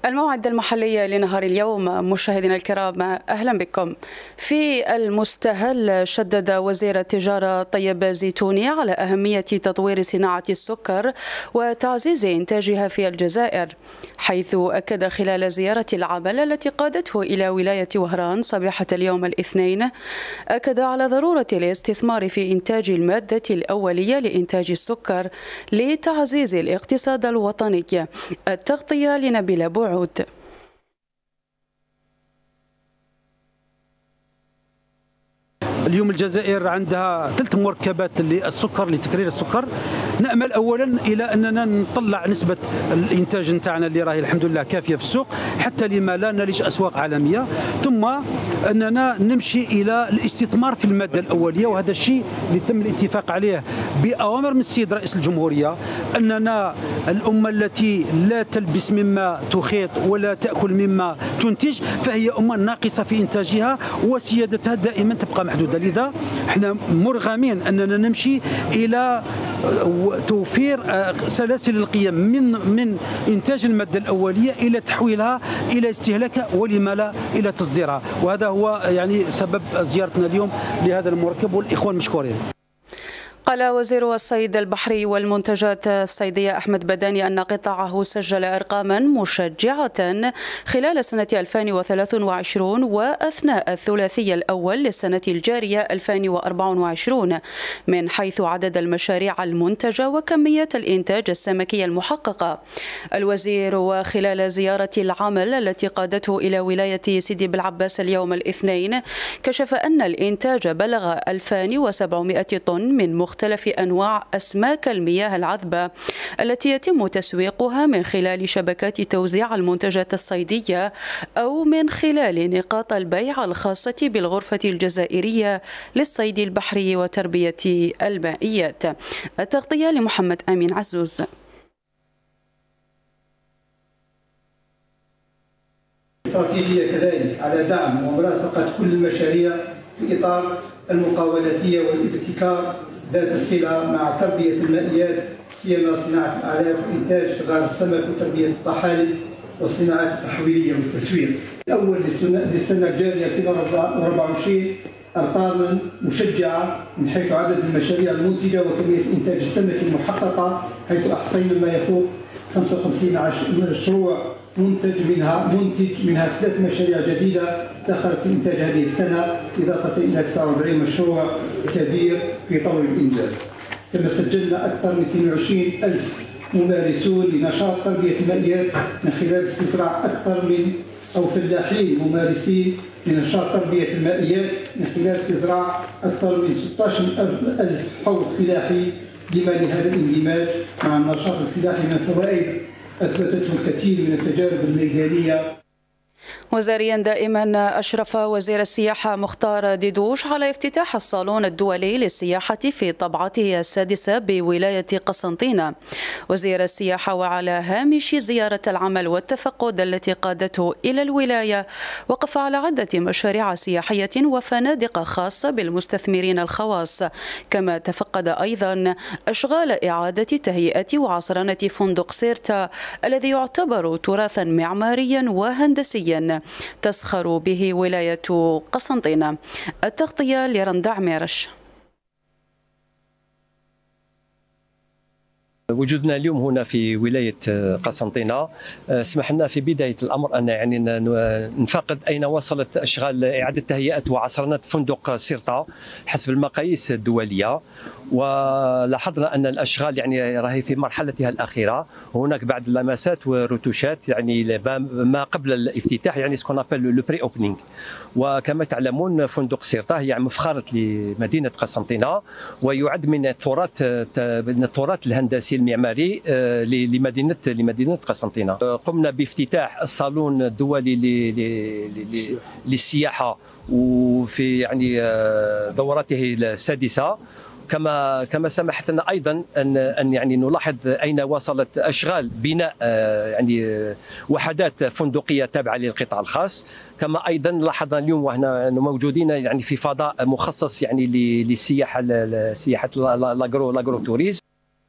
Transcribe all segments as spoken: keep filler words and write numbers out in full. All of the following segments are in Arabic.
الموعد المحلي لنهار اليوم. مشاهدينا الكرام، أهلا بكم. في المستهل شدد وزير التجارة طيب زيتوني على أهمية تطوير صناعة السكر وتعزيز إنتاجها في الجزائر، حيث أكد خلال زيارة العمل التي قادته إلى ولاية وهران صباحة اليوم الاثنين، أكد على ضرورة الاستثمار في إنتاج المادة الأولية لإنتاج السكر لتعزيز الاقتصاد الوطني. التغطية لنبيل بوعود. اليوم الجزائر عندها ثلاث مركبات للسكر لتكرير السكر. نأمل اولا الى اننا نطلع نسبه الانتاج نتاعنا اللي راهي الحمد لله كافيه في السوق، حتى لما لا نلج اسواق عالميه، ثم اننا نمشي الى الاستثمار في الماده الاوليه، وهذا الشيء اللي تم الاتفاق عليه باوامر من السيد رئيس الجمهوريه، اننا الامه التي لا تلبس مما تخيط ولا تاكل مما تنتج فهي امه ناقصه في انتاجها وسيادتها دائما تبقى محدوده. لذا احنا مرغمين اننا نمشي الى توفير سلاسل القيم من من انتاج الماده الاوليه الى تحويلها الى استهلاكها، ولما لا الى تصديرها، وهذا هو يعني سبب زيارتنا اليوم لهذا المركب، والاخوان مشكورين. قال وزير الصيد البحري والمنتجات الصيدية أحمد بداني أن قطاعه سجل أرقاما مشجعة خلال سنة ألفين وثلاثة وعشرين وأثناء الثلاثي الأول للسنة الجارية ألفين وأربعة وعشرين من حيث عدد المشاريع المنتجة وكمية الإنتاج السمكي المحققة. الوزير وخلال زيارة العمل التي قادته إلى ولاية سيدي بالعباس اليوم الاثنين كشف أن الإنتاج بلغ ألفين وسبعمائة طن من مختلف مختلف أنواع أسماك المياه العذبة التي يتم تسويقها من خلال شبكات توزيع المنتجات الصيدية أو من خلال نقاط البيع الخاصة بالغرفة الجزائرية للصيد البحري وتربية المائيات. التغطية لمحمد أمين عزوز. استراتيجية كذلك على دعم ومرافقة كل المشاريع في إطار المقاولاتية والابتكار ذات الصلة مع تربية المائيات، سيما صناعة الأعلاف وإنتاج صغار السمك وتربية الطحالب والصناعات التحويلية والتسويق. الأول للسنة الجارية ألفين وأربعة وعشرين أرقاما مشجعة من حيث عدد المشاريع المنتجة وكمية إنتاج السمك المحققة، حيث أحصينا ما يفوق خمسة وخمسين مشروع منتج منها منتج منها ثلاث مشاريع جديدة دخلت في إنتاج هذه السنة، إضافة إلى تسعة وأربعين مشروع كبير في طور الإنجاز. كما سجلنا أكثر من اثنين وعشرين ألف ممارسون لنشاط تربية المائيات من خلال استزراع أكثر من أو فلاحين ممارسين لنشاط تربية المائيات من خلال استزراع أكثر من ستة عشر ألف حوض فلاحي، لما لهذا الاندماج مع النشاط الفلاحي من فوائد أثبتته الكثير من التجارب الميدانية. وزاريا دائما أشرف وزير السياحة مختار ديدوش على افتتاح الصالون الدولي للسياحة في طبعته السادسة بولاية قسنطينة. وزير السياحة وعلى هامش زيارة العمل والتفقد التي قادته إلى الولاية وقف على عدة مشاريع سياحية وفنادق خاصة بالمستثمرين الخواص، كما تفقد أيضا أشغال إعادة تهيئة وعصرنة فندق سيرتا الذي يعتبر تراثا معماريا وهندسيا تسخر به ولاية قسنطينة. التغطية لرندع ميرش. وجودنا اليوم هنا في ولاية قسنطينة سمح لنا في بداية الأمر أن يعني نفقد أين وصلت أشغال إعادة تهيئة وعصرنة فندق سيرتا حسب المقاييس الدولية، ولاحظنا ان الاشغال يعني راهي في مرحلتها الاخيره، وهناك بعض اللمسات والرتوشات يعني ما قبل الافتتاح، يعني سكون ابل لو بري اوبنينغ. وكما تعلمون فندق سيرتا هي مفخره لمدينه قسنطينه، ويعد من التراث من التراث الهندسي المعماري لمدينه لمدينه قسنطينه. قمنا بافتتاح الصالون الدولي للسياحه وفي يعني دورته السادسه، كما كما سمحت لنا ايضا ان ان يعني نلاحظ اين وصلت اشغال بناء يعني وحدات فندقيه تابعه للقطاع الخاص. كما ايضا لاحظنا اليوم وهنا موجودين يعني في فضاء مخصص يعني للسياحه سياحه لاغرو لاغرو توريزم.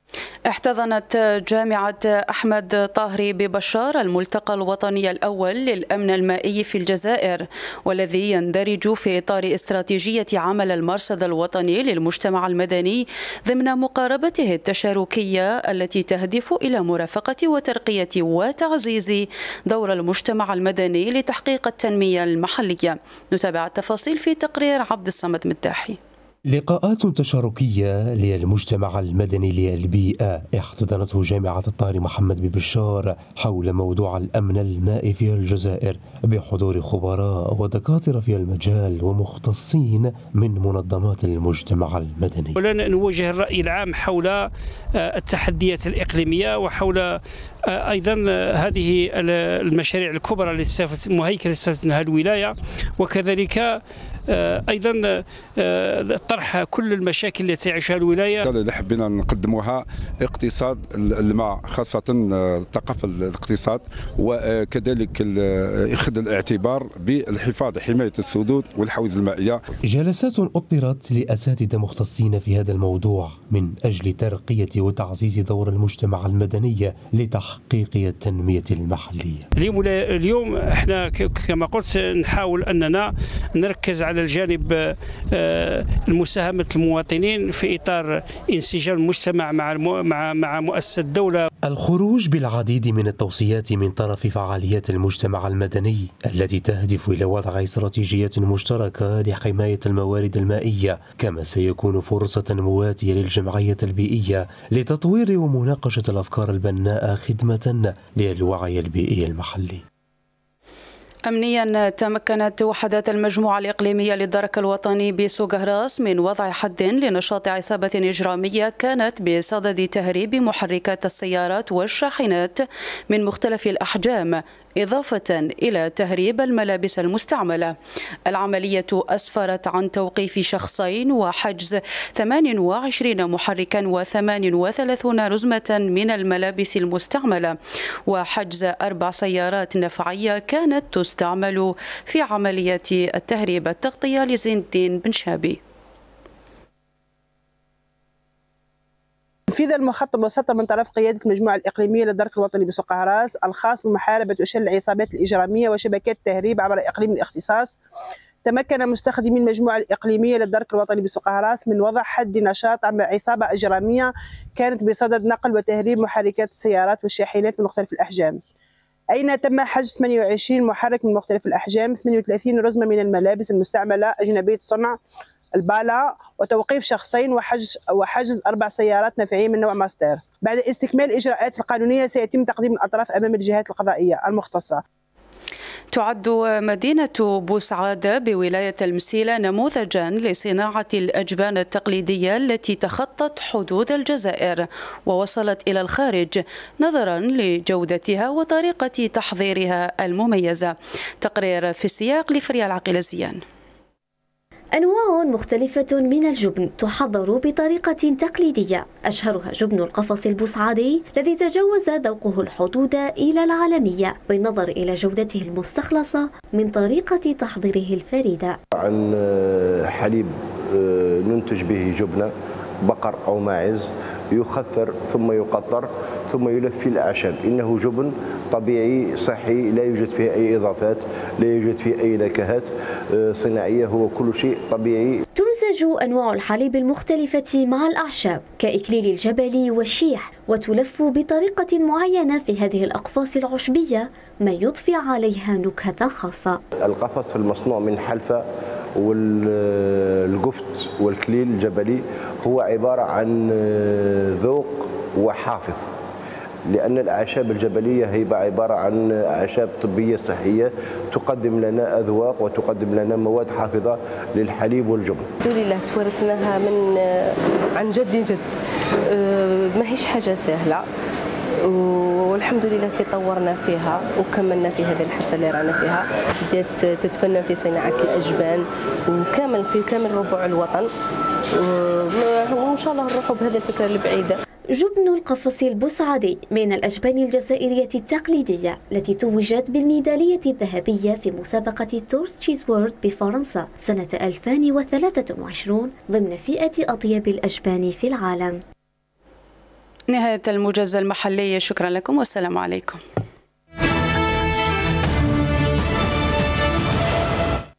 احتضنت جامعة أحمد طاهري ببشار الملتقى الوطني الأول للأمن المائي في الجزائر، والذي يندرج في إطار استراتيجية عمل المرصد الوطني للمجتمع المدني ضمن مقاربته التشاركية التي تهدف إلى مرافقة وترقية وتعزيز دور المجتمع المدني لتحقيق التنمية المحلية. نتابع التفاصيل في تقرير عبد الصمد مداحي. لقاءات تشاركية للمجتمع المدني للبيئة احتضنته جامعة الطاهر محمد ببشار حول موضوع الأمن المائي في الجزائر بحضور خبراء ودكاترة في المجال ومختصين من منظمات المجتمع المدني. ولن نوجه الرأي العام حول التحديات الإقليمية وحول أيضا هذه المشاريع الكبرى التي مهيكلة استفتناها الولاية، وكذلك أيضا طرح كل المشاكل التي تعيشها الولاية. اللي حبينا نقدموها اقتصاد الماء، خاصة ثقافة الاقتصاد، وكذلك أخذ الاعتبار بالحفاظ حماية السدود والحوض المائية. جلسات أطرت لأساتذة مختصين في هذا الموضوع من أجل ترقية وتعزيز دور المجتمع المدني لتحقيق التنمية المحلية. اليوم اليوم احنا كما قلت نحاول أننا نركز على الجانب المساهمة المواطنين في إطار انسجام المجتمع مع مع مع مؤسسة الدولة. الخروج بالعديد من التوصيات من طرف فعاليات المجتمع المدني التي تهدف إلى وضع استراتيجيات مشتركة لحماية الموارد المائية، كما سيكون فرصة مواتية للجمعية البيئية لتطوير ومناقشة الأفكار البناءة خدمة للوعي البيئي المحلي. أمنيا، تمكنت وحدات المجموعة الإقليمية للدرك الوطني بسوغهراس من وضع حد لنشاط عصابة إجرامية كانت بصدد تهريب محركات السيارات والشاحنات من مختلف الأحجام، إضافة إلى تهريب الملابس المستعملة. العملية أسفرت عن توقيف شخصين وحجز ثمانية وعشرين محركا وثمان وثلاثين رزمة من الملابس المستعملة، وحجز أربع سيارات نفعية كانت تستعمل في عملية التهريب. التغطية لزين الدين بن شابي. تنفيذ المخطط المسطر من طرف قيادة المجموعة الإقليمية للدرك الوطني بسوغهراس الخاص بمحاربة وشل العصابات الإجرامية وشبكات التهريب عبر إقليم الاختصاص، تمكن مستخدمي المجموعة الإقليمية للدرك الوطني بسوغهراس من وضع حد نشاط مع عصابة إجرامية كانت بصدد نقل وتهريب محركات السيارات والشاحنات من مختلف الأحجام، أين تم حجز ثمانية وعشرين محرك من مختلف الأحجام، ثمانية وثلاثين رزمة من الملابس المستعملة أجنبية الصنع البالا، وتوقيف شخصين وحجز وحجز أربع سيارات نفعية من نوع ماستر. بعد استكمال الإجراءات القانونية سيتم تقديم الأطراف أمام الجهات القضائية المختصة. تعد مدينة بوسعادة بولاية المسيلة نموذجا لصناعة الأجبان التقليدية التي تخطت حدود الجزائر ووصلت إلى الخارج نظرا لجودتها وطريقة تحضيرها المميزة. تقرير في السياق لفريال عقيل-زيان. أنواع مختلفة من الجبن تحضر بطريقة تقليدية، أشهرها جبن القفص البوسعادي الذي تجاوز ذوقه الحدود إلى العالمية بالنظر إلى جودته المستخلصة من طريقة تحضيره الفريدة. عن حليب ننتج به جبنة بقر أو ماعز، يخثر ثم يقطر ثم يلف في الأعشاب. إنه جبن طبيعي صحي لا يوجد فيه أي إضافات، لا يوجد فيه أي نكهات صناعية، هو كل شيء طبيعي. تمزج أنواع الحليب المختلفة مع الأعشاب كإكليل الجبل والشيح، وتلف بطريقة معينة في هذه الأقفاص العشبية ما يضفي عليها نكهة خاصة. القفص المصنوع من حلفة والقفت والكليل الجبلي هو عبارة عن ذوق وحافظ، لأن الأعشاب الجبلية هي عبارة عن أعشاب طبية صحية تقدم لنا أذواق وتقدم لنا مواد حافظة للحليب والجبن. الحمد لله تورثناها من عن جد جد، ما هيش حاجة سهلة، والحمد لله كي طورنا فيها وكملنا في هذه الحرفة اللي رانا فيها. بدات تتفنن في صناعة الأجبان وكامل في كامل ربوع الوطن، وإن شاء الله نروحوا بهذه الفكرة البعيدة. جبن القفص البوسعادي من الأجبان الجزائرية التقليدية التي توجت بالميدالية الذهبية في مسابقة تورس تشيز وورد بفرنسا سنة ألفين وثلاثة وعشرين ضمن فئة أطيب الأجبان في العالم. نهاية الموجز المحلي، شكرا لكم والسلام عليكم.